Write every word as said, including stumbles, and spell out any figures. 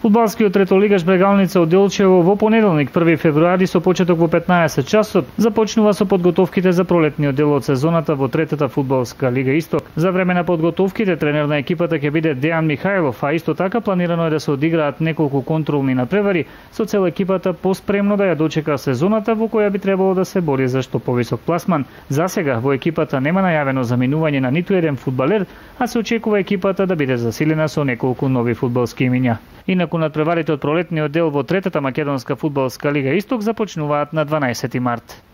Фудбалскиот третолигаш Брегалница од Делчево во понеделник први февруари со почеток во петнаесет часот започнува со подготовките за пролетниот дел од сезоната во третата фудбалска лига Исток. За време на подготовките тренер на екипата ќе биде Дејан Михајлов, а исто така планирано е да се одиграат неколку контролни надпревари со цел екипата поспремно да ја дочека сезоната во која би требало да се бори за што повисок пласман. За сега во екипата нема најавено заминување на ниту еден фудбалер, а се очекува екипата да биде засилена со неколку нови фудбалски имиња. Инаку надпреварите од пролетниот дел во третата македонска фудбалска лига Исток започнуваат на дванаесети март.